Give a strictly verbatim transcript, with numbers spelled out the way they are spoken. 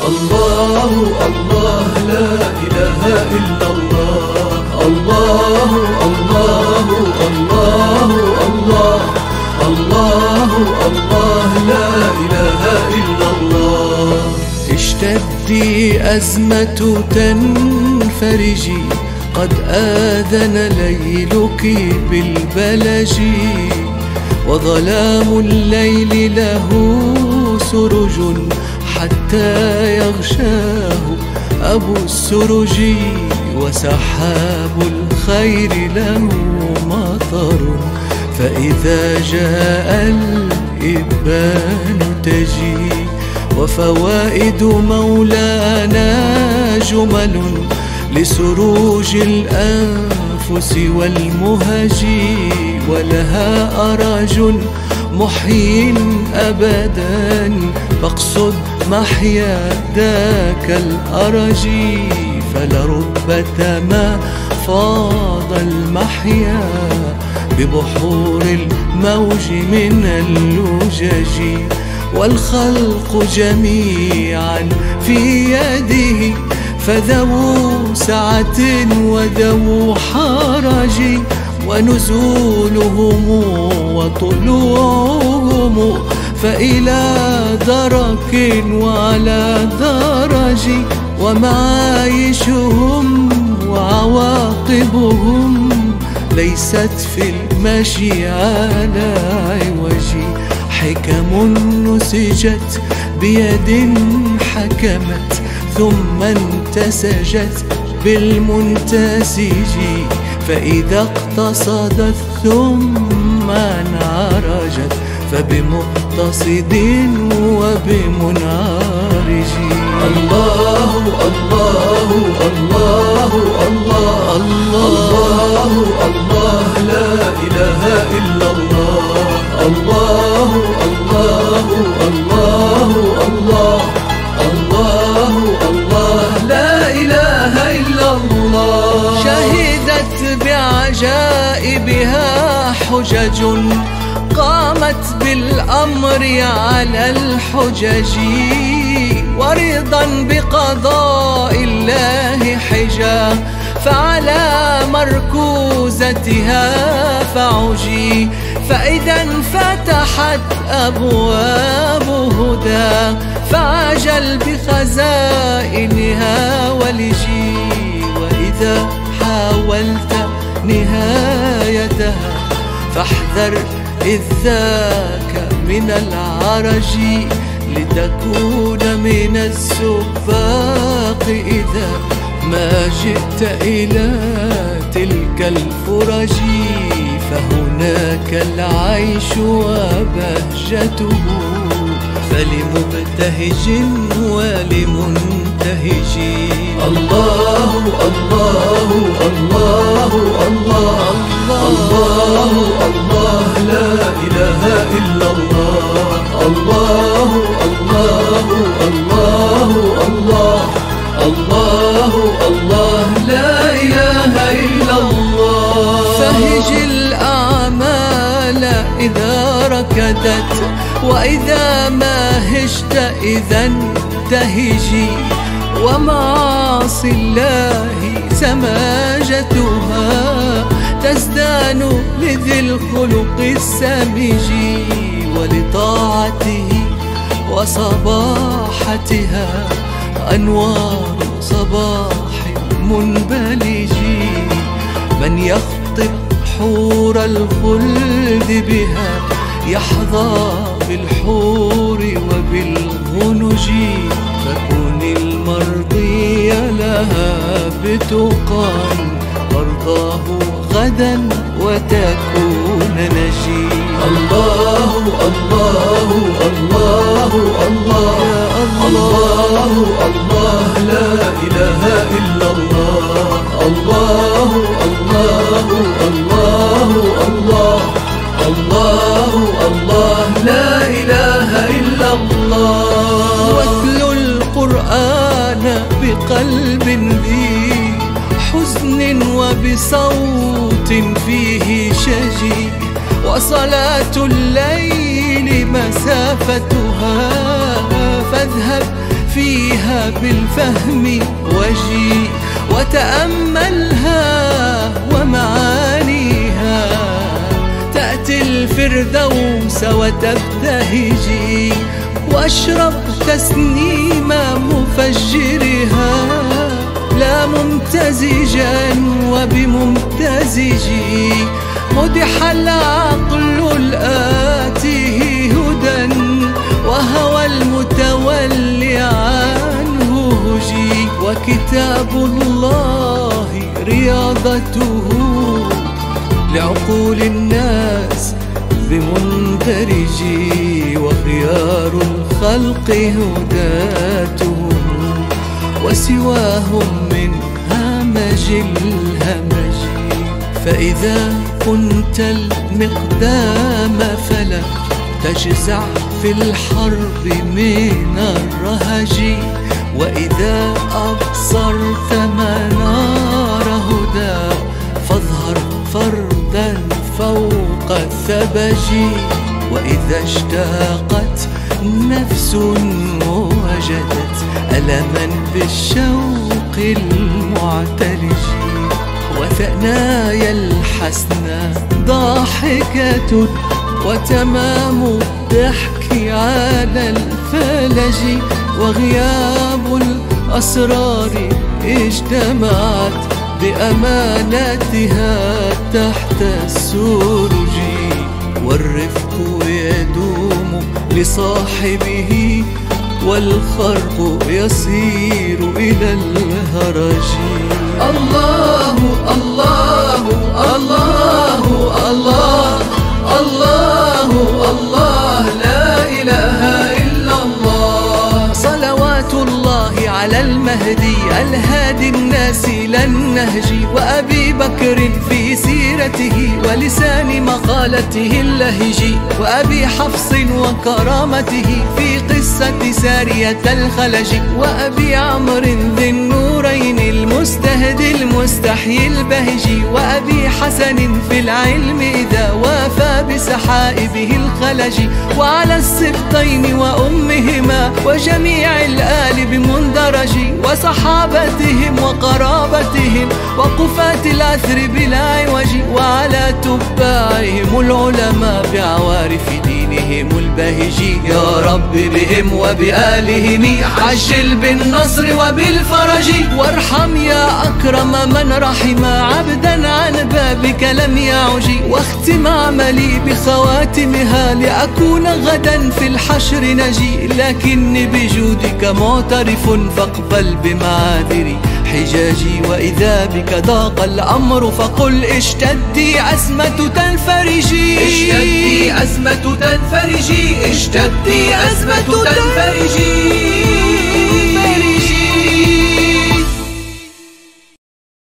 الله الله لا إله إلا الله. الله الله الله الله الله الله لا إله إلا الله. اشتدي أزمة تنفرجي، قد آذن ليلك بالبلج، وظلام الليل له سرج حتى يغشاه أبو السرج، وسحاب الخير له مطر، فإذا جاء الإبان تجي، وفوائد مولانا جمل لسروج الأنفس والمهج، ولها أرج محيٍ أبدا، فاقصد محيا ذاك الأرج، فلربما ما فاض المحيا ببحور الموج من اللجج، والخلق جميعا في يده، فذو سعة وذو حرج، ونزولهم وطلوعهم فإلى درك وعلى درج، ومعايشهم وعواقبهم ليست في المشي على عوج، حكم نسجت بيد حكمت ثم انتسجت بالمنتسج، فإذا اقتصدت ثم انعرجت فبمقتصد وبمنعرج. الله الله الله الله الله الله لا إله إلا الله. الله الله الله الله الله الله لا إله إلا الله. شهدت بعجائبها حجج، قامت بالأمر على الحجج، ورضا بقضاء الله حجا، فعلى مركوزتها فعجي، فإذا انفتحت أبواب هدى، فعجل بخزائنها ولجي، وإذا حاولت نهايتها فاحذر إذ ذاك من العرج، لتكون من السباق إذا ما جئت إلى تلك الفرج، فهناك العيش وبهجته، فلمبتهج ولمنتهج. الله الله الله الله الله الله لا إله إلا الله. الله الله الله الله الله الله لا إله إلا الله. فهج الأعمال إذا ركدت، وإذا ما هجت إذا انتهجي، ومعاصي الله سماجتها تزدان لذي الخلق السمج، ولطاعته وصباحتها أنوار صباح منبلج، من يخطب حور الخلد بها يحظى بالحور وبالغنج، فكن المرضي لها بتقى، وارضاه غدا وتكون نجي. الله الله الله الله الله الله لا إله إلا الله. الله الله الله الله الله الله لا إله إلا الله. واتل القرآن بقلب ذي حزن وبصوت فيه شجي، وصلاة الليل مسافتها، فاذهب فيها بالفهم وجي وتأملها ومعانيها تأتي الفردوس وتبتهجي واشرب تسنيم مفجرها لا ممتزجا وبممتزجي مدح العقل الآتيه هدى وهوى المتولي عنه هجي وكتاب الله رياضته لعقول الناس بمندرجي وخيار الخلق هداتهم وسواهم من همج الهمج فإذا كنت المقدام فلا تجزع في الحرب من الرهج وإذا أبصرت منار هدى فاظهر فردا فوق الثبج وإذا اشتاقت نفس وجدت ألما بالشوق المعتلج وثنايا الحسنى ضاحكة وتمام الضحك على الفلج وغياب الأسرار اجتمعت بأمانتها تحت السرج والرفق يدوم لصاحبه والخرق يصير إلى الهرج الله الله الله الله الله الله لا إله إلا الله صلوات الله على المهدي الهادي الناس إلى النهج وأبي بكر في سيرته ولسان مقالته اللهج وأبي حفص وكرامته في قصة سارية الخلج وأبي عمرو ذي النورين المستهدي المستحيي البهجي وأبي حسن في العلم إذا وافى بسحائبه الخلج وعلى السبطين وأمهما وجميع الآل بمندرج وصحابتهم وقرابتهم وقفاة الأثر بلا عوج وعلى تباعهم العلماء بعوارف دينهم البهجي يا رب بهم وبآلهم عجل بالنصر وبالفرج وارحم يا أكرم من رحم عبدا عن بابك لم يعج واختم عملي بخواتمها لأكون غدا في الحشر نجي لكني بجودك معترف فاقبل بمعاذري حجاجي وإذا بك ضاق الأمر فقل اشتدي أزمة تنفرجي اشتدي أزمة تنفرجي اشتدي أزمة تنفرجي